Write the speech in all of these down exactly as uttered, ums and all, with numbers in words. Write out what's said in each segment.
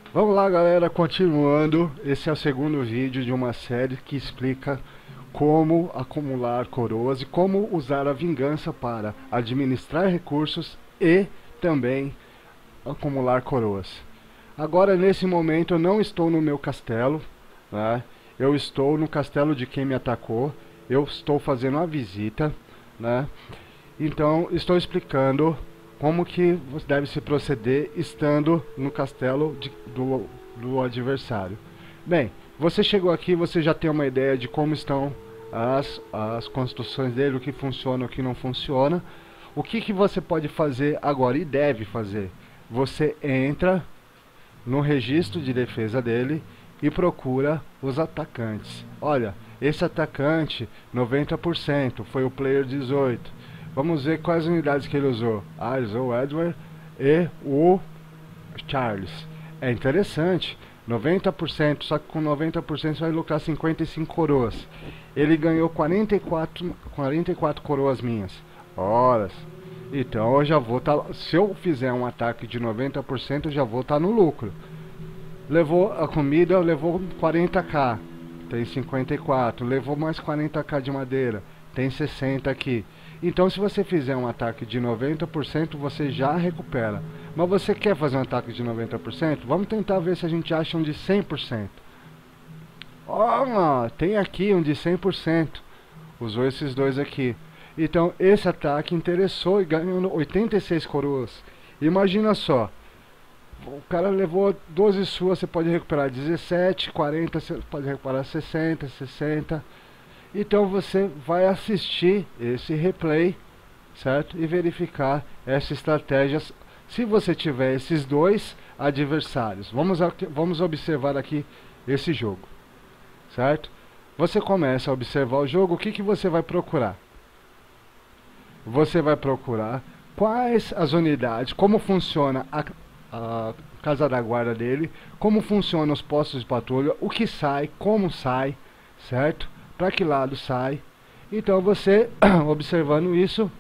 Vamos lá, galera, continuando. Esse é o segundo vídeo de uma série que explica como acumular coroas e como usar a vingança para administrar recursos e também acumular coroas. Agora, nesse momento, eu não estou no meu castelo, né? Eu estou no castelo de quem me atacou. Eu estou fazendo a visita, né? Então, estou explicando como que você deve se proceder estando no castelo de, do, do adversário. Bem, você chegou aqui, você já tem uma ideia de como estão as, as construções dele, o que funciona, o que não funciona. O que, que você pode fazer agora e deve fazer? Você entra no registro de defesa dele e procura os atacantes. Olha, esse atacante, noventa por cento, foi o player dezoito. Vamos ver quais unidades que ele usou. Ah, ele usou o Edward e o Charles. É interessante, noventa por cento, só que com noventa por cento você vai lucrar cinquenta e cinco coroas. Ele ganhou quarenta e quatro, quarenta e quatro coroas minhas. Horas. Então eu já vou estar, tá, se eu fizer um ataque de noventa por cento, eu já vou estar tá no lucro. Levou a comida, levou quarenta k, tem cinquenta e quatro. Levou mais quarenta k de madeira, tem sessenta aqui. Então, se você fizer um ataque de noventa por cento, você já recupera. Mas você quer fazer um ataque de noventa por cento? Vamos tentar ver se a gente acha um de cem por cento. Oh, tem aqui um de cem por cento. Usou esses dois aqui. Então, esse ataque interessou e ganhou oitenta e seis coroas. Imagina só. O cara levou doze suas, você pode recuperar dezessete, quarenta, você pode recuperar sessenta, sessenta. Então você vai assistir esse replay, certo? E verificar essa estratégia. Se você tiver esses dois adversários, vamos, vamos observar aqui esse jogo, certo? Você começa a observar o jogo, o que, que você vai procurar? Você vai procurar quais as unidades, como funciona a, a casa da guarda dele, como funcionam os postos de patrulha, o que sai, como sai, certo? Para que lado sai. Então você, observando isso,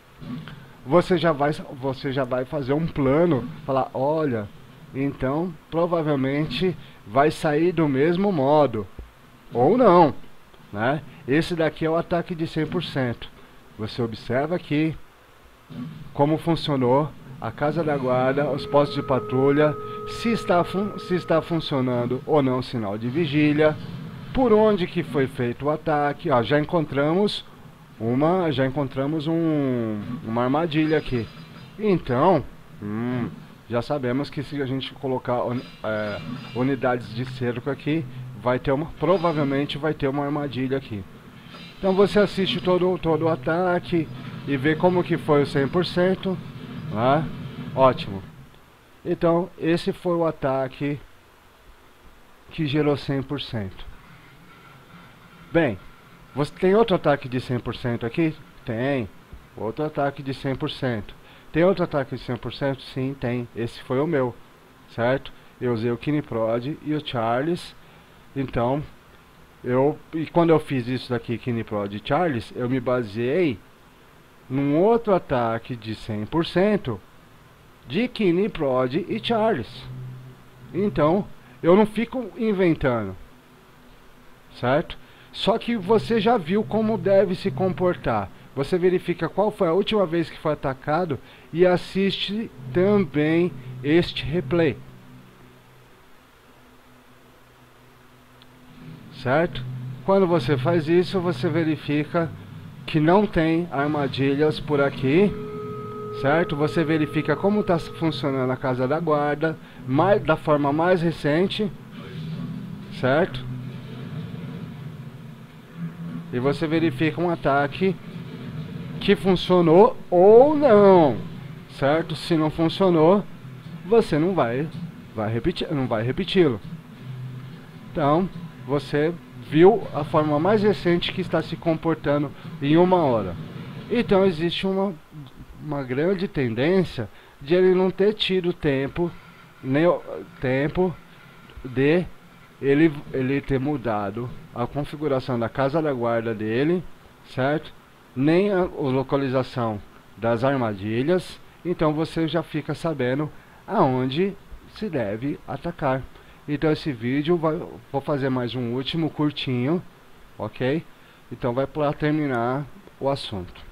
você já vai você já vai fazer um plano, falar, olha, então provavelmente vai sair do mesmo modo ou não, né? Esse daqui é o ataque de cem por cento. Você observa aqui como funcionou a casa da guarda, os postos de patrulha, se está se está funcionando ou não o sinal de vigília. Por onde que foi feito o ataque? Ó, já encontramos uma, já encontramos um, uma armadilha aqui. Então, hum, já sabemos que se a gente colocar é, unidades de cerco aqui, vai ter uma, provavelmente vai ter uma armadilha aqui. Então você assiste todo, todo o ataque e vê como que foi o cem por cento, né? Ótimo. Então esse foi o ataque que gerou cem por cento. Bem, você tem outro ataque de cem por cento aqui? Tem. Outro ataque de cem por cento. Tem outro ataque de cem por cento? Sim, tem. Esse foi o meu, certo? Eu usei o Kiniprod e o Charles. Então, eu e quando eu fiz isso daqui, Kiniprod e Charles, eu me baseei num outro ataque de cem por cento de Kiniprod e Charles. Então, eu não fico inventando, certo? Só que você já viu como deve se comportar. Você verifica qual foi a última vez que foi atacado e assiste também este replay. Certo? Quando você faz isso, você verifica que não tem armadilhas por aqui. Certo? Você verifica como está funcionando a casa da guarda, mais, da forma mais recente. Certo? E você verifica um ataque que funcionou ou não, certo? Se não funcionou, você não vai, vai repetir, não vai repeti-lo. Então, você viu a forma mais recente que está se comportando em uma hora. Então existe uma, uma grande tendência de ele não ter tido tempo, nem o tempo de Ele, ele ter mudado a configuração da casa da guarda dele, certo? Nem a, a localização das armadilhas. Então você já fica sabendo aonde se deve atacar. Então esse vídeo vai, vou fazer mais um último curtinho, ok? Então vai para terminar o assunto.